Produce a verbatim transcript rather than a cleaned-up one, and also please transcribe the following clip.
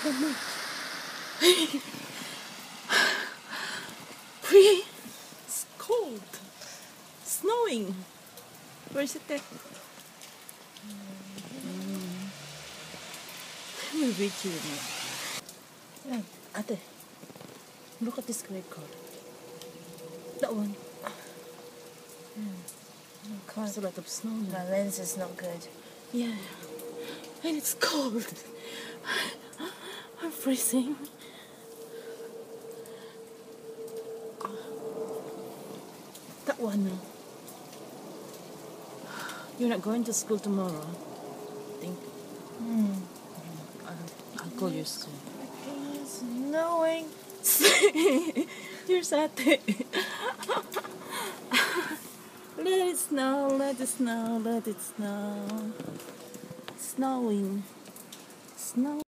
Don't move. Free. It's cold. Snowing. Where is it there? Mm. Let me read you. Yan, ate. Look at this gray car. That one. There's a lot of snow now. My lens is not good. Yeah. And it's cold. I'm freezing. That one now. You're not going to school tomorrow, I think. Hmm. I'll, I'll call you soon. It's snowing. You're sad. Let it snow, let it snow, let it snow. Snowing. Snow.